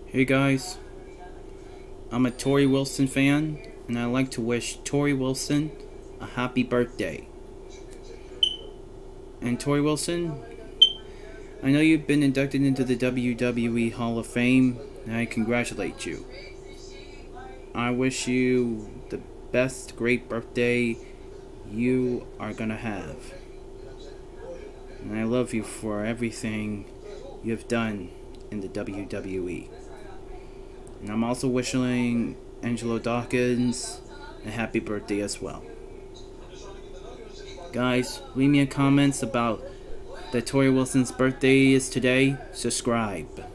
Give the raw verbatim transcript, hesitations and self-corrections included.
Hey guys, I'm a Torrie Wilson fan, and I'd like to wish Torrie Wilson a happy birthday. And Torrie Wilson, I know you've been inducted into the W W E Hall of Fame, and I congratulate you. I wish you the best great birthday you are gonna have. And I love you for everything you have done in the W W E. And I'm also wishing Angelo Dawkins a happy birthday as well. Guys, leave me a comments about that Torrie Wilson's birthday is today. Subscribe.